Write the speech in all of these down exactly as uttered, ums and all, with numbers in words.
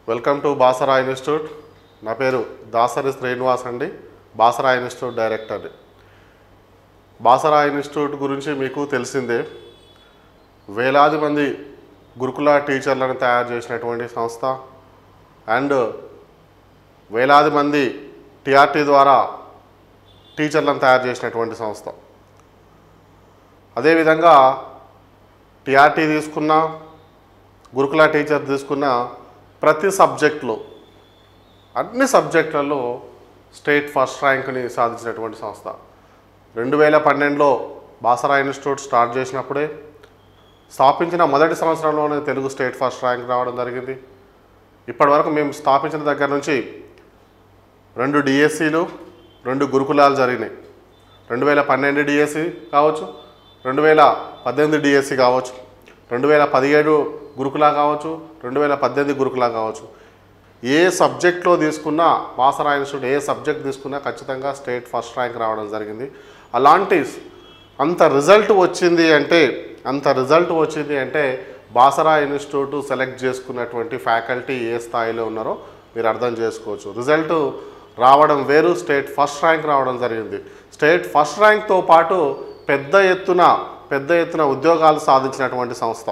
Welcome to Basara institute. నా పేరు దాసరి శ్రీనివాస్ అండి, Basara institute director. Basara institute గురించి మీకు తెలిసిందే. వేలాది మంది గురుకుల టీచర్లను తయారు చేసినటువంటి సంస్థ అండ్ వేలాది మంది టీఆర్టీ ద్వారా టీచర్లను తయారు చేసినటువంటి సంస్థ. అదేవిధంగా టీఆర్టీ తీసుకున్న, గురుకుల టీచర్ తీసుకున్న ప్రతి సబ్జెక్టులో అన్ని సబ్జెక్టులలో స్టేట్ ఫస్ట్ ర్యాంక్ని సాధించినటువంటి సంస్థ. రెండు వేల పన్నెండులో బాసరా ఇన్స్టిట్యూట్ స్టార్ట్ చేసినప్పుడే స్థాపించిన మొదటి సంవత్సరంలోనే తెలుగు స్టేట్ ఫస్ట్ ర్యాంక్ రావడం జరిగింది. ఇప్పటి వరకు మేము స్థాపించిన దగ్గర నుంచి రెండు డిఎస్సీలు, రెండు గురుకులాలు జరిగినాయి. రెండు వేల పన్నెండు డిఎస్సి కావచ్చు, రెండు వేల పద్దెనిమిది డిఎస్సి కావచ్చు, రెండు వేల పదిహేడు గురుకులా కావచ్చు, రెండు వేల పద్దెనిమిది గురుకులా కావచ్చు. ఏ సబ్జెక్ట్లో తీసుకున్నా, బాసరా ఇన్స్టిట్యూట్ ఏ సబ్జెక్ట్ తీసుకున్నా ఖచ్చితంగా స్టేట్ ఫస్ట్ ర్యాంక్ రావడం జరిగింది. అలాంటి అంత రిజల్ట్ వచ్చింది అంటే అంత రిజల్ట్ వచ్చింది అంటే బాసరా ఇన్స్టిట్యూట్ సెలెక్ట్ చేసుకున్నటువంటి ఫ్యాకల్టీ ఏ స్థాయిలో ఉన్నారో మీరు అర్థం చేసుకోవచ్చు. రిజల్ట్ రావడం వేరు, స్టేట్ ఫస్ట్ ర్యాంక్ రావడం జరిగింది. స్టేట్ ఫస్ట్ ర్యాంక్తో పాటు పెద్ద ఎత్తున పెద్ద ఎత్తున ఉద్యోగాలు సాధించినటువంటి సంస్థ.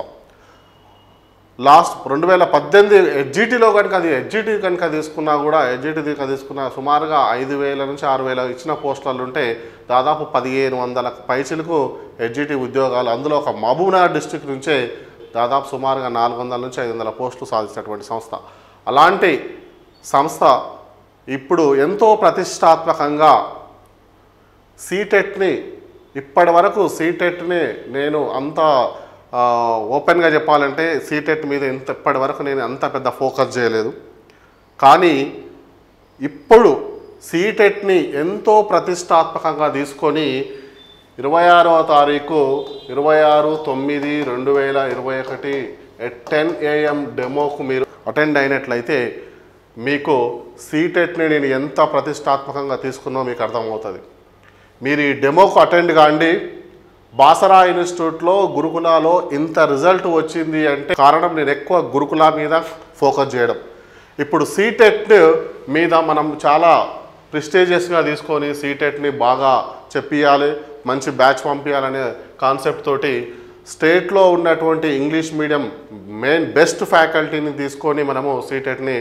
లాస్ట్ రెండు వేల పద్దెనిమిది హెచ్జిటిలో కనుక అది హెచ్జిటి కనుక తీసుకున్నా కూడా హెచ్జిటి కనుక తీసుకున్న సుమారుగా ఐదు వేల నుంచి ఆరు వేల ఇచ్చిన పోస్టులు ఉంటే దాదాపు పదిహేను వందల పైచిలకు హెచ్జిటి ఉద్యోగాలు, అందులో ఒక మహబూబ్నగర్ డిస్టిక్ నుంచే దాదాపు సుమారుగా నాలుగు వందల నుంచి ఐదు వందల పోస్టులు సాధించినటువంటి సంస్థ. అలాంటి సంస్థ ఇప్పుడు ఎంతో ప్రతిష్టాత్మకంగా సీటెట్ని, ఇప్పటి వరకు సీటెట్ని నేను అంత ఓపెన్గా చెప్పాలంటే సీటెట్ మీద ఇంత ఇప్పటి వరకు నేను అంత పెద్ద ఫోకస్ చేయలేదు. కానీ ఇప్పుడు సీటెట్ని ఎంతో ప్రతిష్టాత్మకంగా తీసుకొని ఇరవై ఆరవ తారీఖు ఇరవై ఆరు తొమ్మిది రెండు వేల ఇరవై ఒకటి ఎట్ టెన్ ఏఎం డెమోకు మీరు అటెండ్ అయినట్లయితే మీకు సీటెట్ని నేను ఎంత ప్రతిష్టాత్మకంగా తీసుకున్నా మీకు అర్థమవుతుంది. మీరు ఈ డెమోకు అటెండ్ కాండి. బాసరా ఇన్స్టిట్యూట్లో గురుకులాలో ఇంత రిజల్ట్ వచ్చింది అంటే కారణం నేను ఎక్కువ గురుకుల మీద ఫోకస్ చేయడం. ఇప్పుడు సీటెట్ మీద మనం చాలా ప్రెస్టీజియస్గా తీసుకొని సీటెట్ని బాగా చెప్పియాలి, మంచి బ్యాచ్ పంపించాలనే కాన్సెప్ట్ తోటి స్టేట్లో ఉన్నటువంటి ఇంగ్లీష్ మీడియం మెయిన్ బెస్ట్ ఫ్యాకల్టీని తీసుకొని మనము సీటెట్ని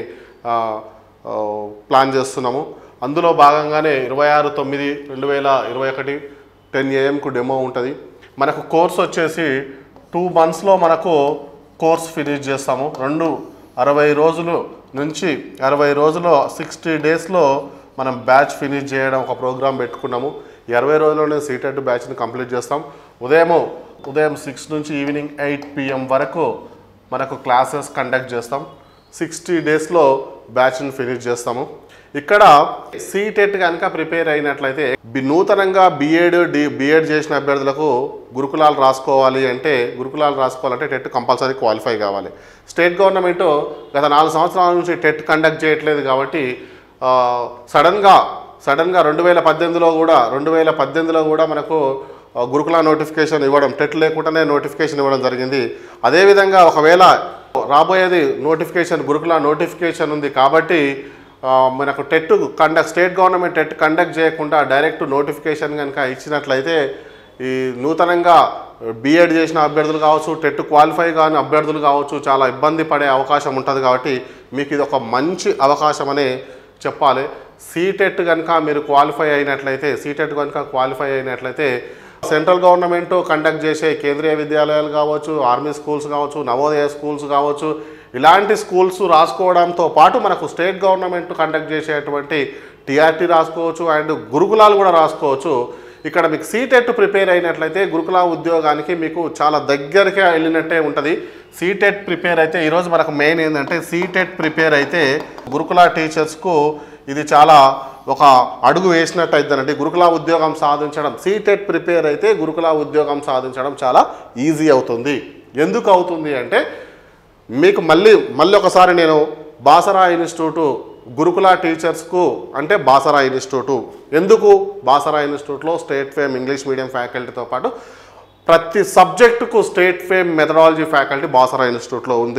ప్లాన్ చేస్తున్నాము. అందులో భాగంగానే ఇరవై ఆరు తొమ్మిది రెండు వేల ఇరవై ఒకటి టెన్ ఏఎంకు డెమో ఉంటుంది. మనకు కోర్స్ వచ్చేసి టూ మంత్స్లో మనకు కోర్స్ ఫినిష్ చేస్తాము. రెండు అరవై రోజులు నుంచి అరవై రోజులు సిక్స్టీ డేస్లో మనం బ్యాచ్ ఫినిష్ చేయడం ఒక ప్రోగ్రాం పెట్టుకున్నాము. ఇరవై రోజుల్లోనే సీటెట్ బ్యాచ్ని కంప్లీట్ చేస్తాం. ఉదయం ఉదయం సిక్స్ నుంచి ఈవినింగ్ ఎయిట్ పిఎం వరకు మనకు క్లాసెస్ కండక్ట్ చేస్తాం. సిక్స్టీ డేస్లో బ్యాచ్ని ఫినిష్ చేస్తాము. ఇక్కడ సీటెట్ కనుక ప్రిపేర్ అయినట్లయితే నూతనంగా బీఎడ్ డి బీఎడ్ చేసిన అభ్యర్థులకు గురుకులాలు రాసుకోవాలి అంటే గురుకులాలు రాసుకోవాలంటే టెట్ కంపల్సరీ క్వాలిఫై కావాలి. స్టేట్ గవర్నమెంట్ గత నాలుగు సంవత్సరాల నుంచి టెట్ కండక్ట్ చేయట్లేదు కాబట్టి సడన్గా సడన్గా రెండు వేల పద్దెనిమిదిలో కూడా రెండు వేల పద్దెనిమిదిలో కూడా మనకు గురుకుల నోటిఫికేషన్ ఇవ్వడం, టెట్ లేకుండానే నోటిఫికేషన్ ఇవ్వడం జరిగింది. అదేవిధంగా ఒకవేళ రాబోయేది నోటిఫికేషన్ గురుకుల నోటిఫికేషన్ ఉంది కాబట్టి మనకు TET conduct state government TET conduct చేయకుండా డైరెక్ట్ నోటిఫికేషన్ కనుక ఇచ్చినట్లయితే ఈ నూతనంగా బీఎడ్ చేసిన అభ్యర్థులు కావచ్చు, టెట్ క్వాలిఫై కాని అభ్యర్థులు కావచ్చు చాలా ఇబ్బంది పడే అవకాశం ఉంటుంది. కాబట్టి మీకు ఇది ఒక మంచి అవకాశం అనే చెప్పాలి. సీటెట్ కనుక మీరు క్వాలిఫై అయినట్లయితే సీటెట్ కనుక క్వాలిఫై అయినట్లయితే సెంట్రల్ గవర్నమెంట్ కండక్ట్ చేసే కేంద్రీయ విద్యాలయాలు కావచ్చు, ఆర్మీ స్కూల్స్ కావచ్చు, నవోదయ స్కూల్స్ కావచ్చు, ఇలాంటి స్కూల్స్ రాసుకోవడంతో పాటు మనకు స్టేట్ గవర్నమెంట్ కండక్ట్ చేసేటువంటి టీఆర్టీ రాసుకోవచ్చు అండ్ గురుకులాలు కూడా రాసుకోవచ్చు. ఇక్కడ మీకు సీటెట్ ప్రిపేర్ అయినట్లయితే గురుకుల ఉద్యోగానికి మీకు చాలా దగ్గరగా వెళ్ళినట్టే ఉంటుంది. సీటెట్ ప్రిపేర్ అయితే ఈరోజు మనకు మెయిన్ ఏంటంటే సీటెట్ ప్రిపేర్ అయితే గురుకుల టీచర్స్కు ఇది చాలా ఒక అడుగు వేసినట్టు అవుతుందండి. గురుకుల ఉద్యోగం సాధించడం సీటెట్ ప్రిపేర్ అయితే గురుకుల ఉద్యోగం సాధించడం చాలా ఈజీ అవుతుంది. ఎందుకు అవుతుంది అంటే మీకు మళ్ళీ మళ్ళీ ఒకసారి నేను బాసరా ఇన్స్టిట్యూటు గురుకుల టీచర్స్కు అంటే బాసరా ఇన్స్టిట్యూటు ఎందుకు బాసరా ఇన్స్టిట్యూట్లో స్టేట్ ఫేమ్ ఇంగ్లీష్ మీడియం ఫ్యాకల్టీతో పాటు ప్రతి సబ్జెక్టుకు state fame methodology faculty Basara ఇన్స్టిట్యూట్లో ఉంది.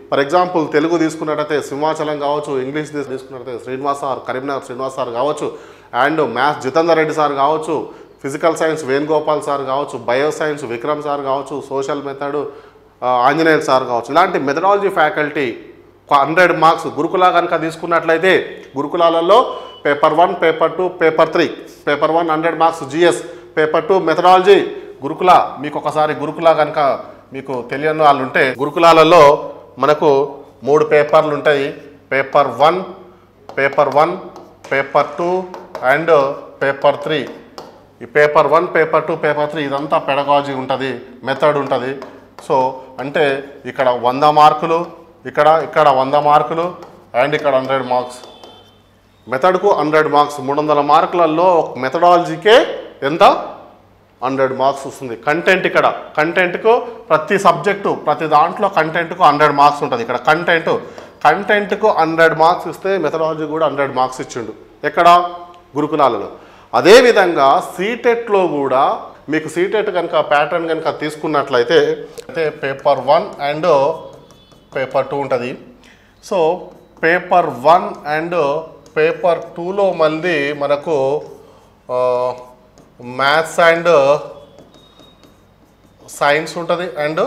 ఫర్ ఎగ్జాంపుల్ తెలుగు తీసుకున్నట్టయితే సింహాచలం కావచ్చు, ఇంగ్లీష్ తీసుకున్నట్టయితే శ్రీనివాస్ సార్, కరీంనగర్ శ్రీనివాస్ సార్ కావచ్చు, and maths Jitender Reddy sir కావచ్చు, ఫిజికల్ సైన్స్ వేణుగోపాల్ సార్ కావచ్చు, బయో సైన్స్ విక్రమ్ సార్ కావచ్చు, సోషల్ మెథడ్ ఆంజనేయులు సార్ కావచ్చు. ఇలాంటి మెథడాలజీ ఫ్యాకల్టీ హండ్రెడ్ మార్క్స్ గురుకుల కనుక తీసుకున్నట్లయితే గురుకులాలలో paper one, paper two, paper three, paper one hundred marks GS, paper two methodology. గురుకుల మీకు ఒకసారి గురుకుల కనుక మీకు తెలియని వాళ్ళు ఉంటే గురుకులాలలో మనకు మూడు పేపర్లు ఉంటాయి. Paper one paper one paper two and paper three. ఈ paper one paper two paper three ఇదంతా పెడగాలజీ ఉంటుంది, మెథడ్ ఉంటుంది. సో అంటే ఇక్కడ వంద మార్కులు, ఇక్కడ ఇక్కడ వంద మార్కులు అండ్ ఇక్కడ హండ్రెడ్ మార్క్స్. మెథడ్కు హండ్రెడ్ మార్క్స్, మూడు వందల మార్కులలో మెథడాలజీకే ఎంత హండ్రెడ్ మార్క్స్ వస్తుంది. కంటెంట్ ఇక్కడ కంటెంట్కు ప్రతి సబ్జెక్టు ప్రతి దాంట్లో కంటెంట్కు హండ్రెడ్ మార్క్స్ ఉంటుంది. ఇక్కడ కంటెంట్ కంటెంట్కు హండ్రెడ్ మార్క్స్ ఇస్తే మెథడాలజీ కూడా హండ్రెడ్ మార్క్స్ ఇచ్చిండు ఎక్కడ గురుకులాలలో. అదేవిధంగా సీటెట్లో కూడా మీకు సీటెట్ కనుక ప్యాటర్న్ కనుక తీసుకున్నట్లయితే అయితే paper one and paper two ఉంటుంది. So paper one and paper టూలో మళ్ళీ మనకు మ్యాథ్స్ అండ్ సైన్స్ ఉంటుంది అండ్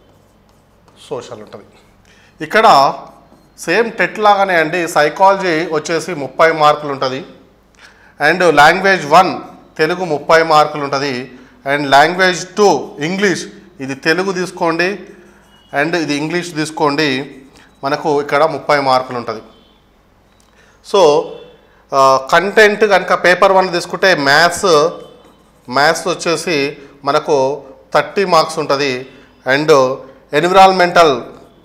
సోషల్ ఉంటుంది. ఇక్కడ సేమ్ టెట్ లాగానే అండి. సైకాలజీ వచ్చేసి ముప్పై మార్కులు ఉంటుంది అండ్ లాంగ్వేజ్ వన్ తెలుగు ముప్పై మార్కులు ఉంటుంది అండ్ లాంగ్వేజ్ టూ ఇంగ్లీష్, ఇది తెలుగు తీసుకోండి అండ్ ఇది ఇంగ్లీష్ తీసుకోండి, మనకు ఇక్కడ ముప్పై మార్కులు ఉంటుంది. సో కంటెంట్ కనుక పేపర్ వన్ తీసుకుంటే మ్యాథ్స్ మ్యాథ్స్ వచ్చేసి మనకు థర్టీ మార్క్స్ ఉంటుంది and environmental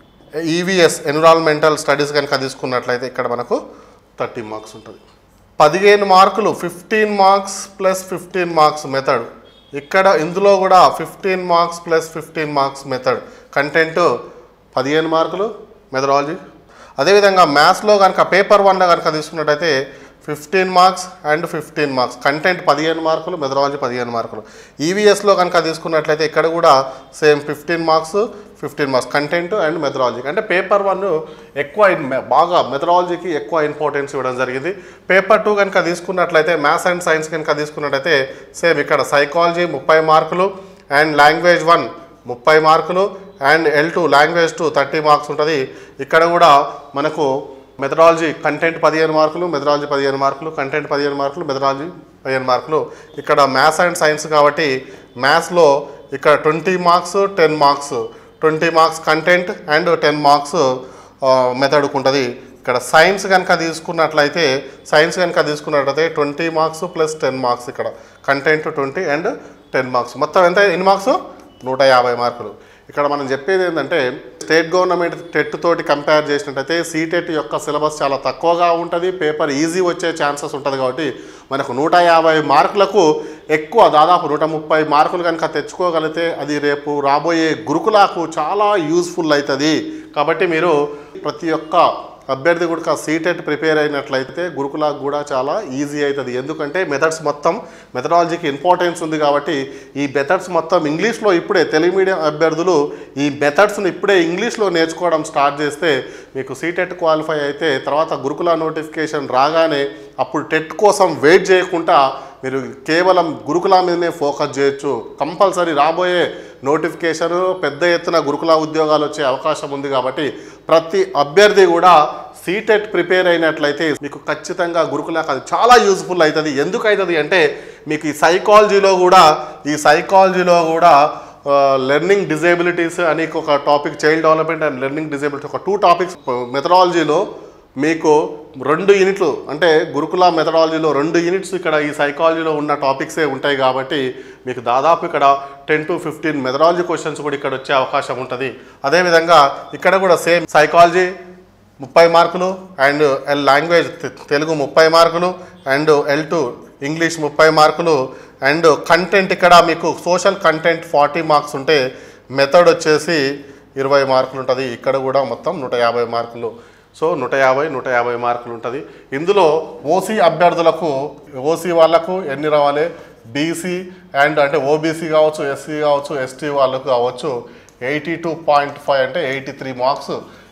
EVS environmental studies కనుక తీసుకున్నట్లయితే ఇక్కడ మనకు థర్టీ మార్క్స్ ఉంటుంది. పదిహేను మార్కులు fifteen marks plus fifteen marks method. ఇక్కడ ఇందులో కూడా fifteen marks plus fifteen marks method. Content పదిహేను మార్కులు మెథడాలజీ. అదేవిధంగా మ్యాథ్స్లో కనుక పేపర్ వన్లో కనుక తీసుకున్నట్టయితే fifteen marks and fifteen marks, content పదిహేను మార్కులు, మెథడాలజీ పదిహేను మార్కులు. ఈవీఎస్లో కనుక తీసుకున్నట్లయితే ఇక్కడ కూడా same fifteen marks fifteen marks content and మెథడాలజీకి. అంటే పేపర్ వన్ ఎక్కువ బాగా మెథడాలజీకి ఎక్కువ ఇంపార్టెన్స్ ఇవ్వడం జరిగింది. పేపర్ టూ కనుక తీసుకున్నట్లయితే మ్యాథ్స్ అండ్ సైన్స్ కనుక తీసుకున్నట్లయితే సేమ్ ఇక్కడ సైకాలజీ ముప్పై మార్కులు అండ్ లాంగ్వేజ్ వన్ ముప్పై మార్కులు and L two language two thirty marks ఉంటుంది. ఇక్కడ కూడా మనకు మెథడాలజీ కంటెంట్ పదిహేను మార్కులు, మెథడాలజీ పదిహేను మార్కులు, కంటెంట్ పదిహేను మార్కులు, మెథడాలజీ పదిహేను మార్కులు. ఇక్కడ మ్యాథ్స్ అండ్ సైన్స్ కాబట్టి మ్యాథ్స్లో ఇక్కడ twenty marks ten marks, twenty marks content and ten marks మెథడ్కు ఉంటుంది. ఇక్కడ సైన్స్ కనుక తీసుకున్నట్లయితే సైన్స్ కనుక తీసుకున్నట్లయితే twenty marks plus ten marks, ఇక్కడ content twenty and ten marks, మొత్తం ఎంత ఎన్ని మార్క్స్ నూట యాభై మార్కులు. ఇక్కడ మనం చెప్పేది ఏంటంటే స్టేట్ గవర్నమెంట్ టెట్ తోటి కంపేర్ చేసినట్టయితే సీటెట్ యొక్క సిలబస్ చాలా తక్కువగా ఉంటుంది, పేపర్ ఈజీ వచ్చే ఛాన్సెస్ ఉంటుంది. కాబట్టి మనకు నూట యాభై మార్కులకు ఎక్కువ దాదాపు నూట ముప్పై మార్కులు కనుక తెచ్చుకోగలిగితే అది రేపు రాబోయే గురుకులకు చాలా యూస్ఫుల్ అవుతుంది. కాబట్టి మీరు ప్రతి ఒక్క అభ్యర్థి కూడా సీటెట్ ప్రిపేర్ అయినట్లయితే గురుకులకు కూడా చాలా ఈజీ అవుతుంది. ఎందుకంటే మెథడ్స్ మొత్తం మెథడాలజీకి ఇంపార్టెన్స్ ఉంది కాబట్టి ఈ మెథడ్స్ మొత్తం ఇంగ్లీష్లో ఇప్పుడే తెలుగు మీడియం అభ్యర్థులు ఈ మెథడ్స్ని ఇప్పుడే ఇంగ్లీష్లో నేర్చుకోవడం స్టార్ట్ చేస్తే మీకు సీటెట్ క్వాలిఫై అయితే తర్వాత గురుకుల నోటిఫికేషన్ రాగానే అప్పుడు టెట్ కోసం వెయిట్ చేయకుండా మీరు కేవలం గురుకుల మీదనే ఫోకస్ చేయొచ్చు. కంపల్సరీ రాబోయే నోటిఫికేషన్ పెద్ద ఎత్తున గురుకుల ఉద్యోగాలు వచ్చే అవకాశం ఉంది. కాబట్టి ప్రతి అభ్యర్థి కూడా సీటెట్ ప్రిపేర్ అయినట్లయితే మీకు ఖచ్చితంగా గురుకులకు అది చాలా యూజ్ఫుల్ అవుతుంది. ఎందుకు అవుతుంది అంటే మీకు ఈ సైకాలజీలో కూడా ఈ సైకాలజీలో కూడా లెర్నింగ్ డిజేబిలిటీస్ అని ఒక topic, child development and learning disability ఒక టూ టాపిక్స్ మెథడాలజీలో మీకు రెండు యూనిట్లు అంటే గురుకుల మెథడాలజీలో రెండు యూనిట్స్ ఇక్కడ ఈ సైకాలజీలో ఉన్న టాపిక్సే ఉంటాయి. కాబట్టి మీకు దాదాపు ఇక్కడ ten to fifteen methodology questions కూడా ఇక్కడ వచ్చే అవకాశం ఉంటుంది. అదేవిధంగా ఇక్కడ కూడా సేమ్ సైకాలజీ ముప్పై మార్కులు అండ్ ఎల్ లాంగ్వేజ్ తెలుగు ముప్పై మార్కులు అండ్ ఎల్ టూ ఇంగ్లీష్ ముప్పై మార్కులు అండ్ కంటెంట్ ఇక్కడ మీకు సోషల్ కంటెంట్ ఫార్టీ మార్క్స్ ఉంటే మెథడ్ వచ్చేసి ఇరవై మార్కులు ఉంటుంది. ఇక్కడ కూడా మొత్తం నూట యాభై మార్కులు. సో నూట యాభై నూట యాభై మార్కులు ఉంటుంది. ఇందులో ఓసీ అభ్యర్థులకు ఓసీ వాళ్ళకు ఎన్ని రావాలి, బీసీ అండ్ అంటే ఓబీసీ కావచ్చు, ఎస్సీ కావచ్చు, ఎస్టీ వాళ్ళకు కావచ్చు ఎయిటీ టూ పాయింట్ ఫైవ్ అంటే eighty three marks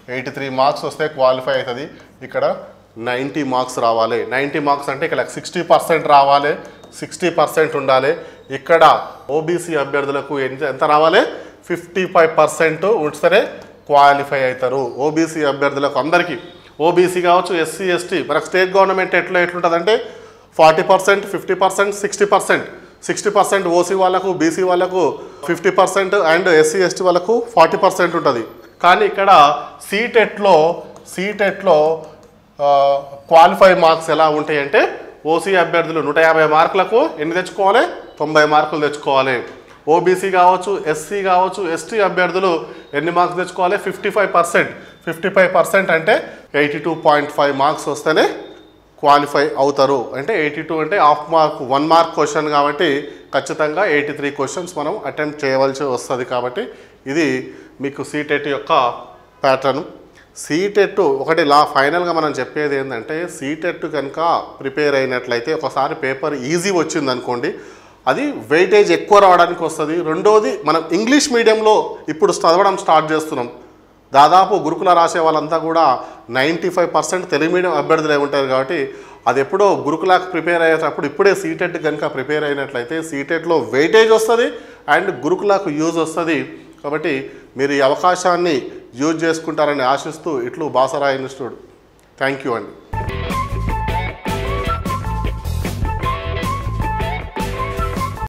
eighty three marks వస్తే క్వాలిఫై అవుతుంది. ఇక్కడ నైంటీ మార్క్స్ రావాలి. నైంటీ మార్క్స్ అంటే ఇక్కడ సిక్స్టీ పర్సెంట్ రావాలి, సిక్స్టీ పర్సెంట్ ఉండాలి. ఇక్కడ ఓబీసీ అభ్యర్థులకు ఎంత ఎంత రావాలి, ఫిఫ్టీ ఫైవ్ పర్సెంట్ ఉంచితేనే క్వాలిఫై అవుతారు. ఓబీసీ అభ్యర్థులకు అందరికీ, ఓబీసీ కావచ్చు, ఎస్సీ ఎస్టీ, మనకు స్టేట్ గవర్నమెంట్ ఎట్లా ఎట్లుంటుందంటే forty percent fifty percent sixty percent sixty percent OC వాళ్ళకు, బీసీ వాళ్ళకు fifty percent and SC ST వాళ్ళకు ఫార్టీ పర్సెంట్ ఉంటుంది. కానీ ఇక్కడ సీటెట్లో సీటెట్లో క్వాలిఫై మార్క్స్ ఎలా ఉంటాయంటే ఓసీ అభ్యర్థులు నూట యాభై మార్కులకు ఎన్ని తెచ్చుకోవాలి, తొంభై మార్కులు తెచ్చుకోవాలి. ఓబీసీ కావచ్చు, ఎస్సీ కావచ్చు, ఎస్టీ అభ్యర్థులు ఎన్ని మార్క్స్ తెచ్చుకోవాలి, fifty five percent fifty five percent అంటే eighty two point five marks వస్తేనే క్వాలిఫై అవుతారు. అంటే ఎయిటీ టూ అంటే half mark one mark question కాబట్టి ఖచ్చితంగా ఎయిటీ త్రీ క్వశ్చన్స్ మనం అటెంప్ట్ చేయవలసి వస్తుంది. కాబట్టి ఇది మీకు సీటెట్ యొక్క ప్యాటర్న్. సీటెట్ ఒకటి లా ఫైనల్గా మనం చెప్పేది ఏంటంటే సీటెట్ కనుక ప్రిపేర్ అయినట్లయితే ఒకసారి పేపర్ ఈజీ వచ్చింది అనుకోండి, అది వెయిటేజ్ ఎక్కువ రావడానికి వస్తుంది. రెండోది మనం ఇంగ్లీష్ మీడియంలో ఇప్పుడు చదవడం స్టార్ట్ చేస్తున్నాం. దాదాపు గురుకుల రాసే వాళ్ళంతా కూడా ninety five percent Telugu medium అభ్యర్థులే ఉంటారు. కాబట్టి అది ఎప్పుడో గురుకులకు ప్రిపేర్ అయ్యేటప్పుడు ఇప్పుడే సీటెట్ కనుక ప్రిపేర్ అయినట్లయితే సీటెట్లో వెయిటేజ్ వస్తుంది అండ్ గురుకులకు యూజ్ వస్తుంది. కాబట్టి మీరు ఈ అవకాశాన్ని యూజ్ చేసుకుంటారని ఆశిస్తూ ఇట్లు బాసరా ఇన్స్టిట్యూట్. థ్యాంక్ యూ అండి.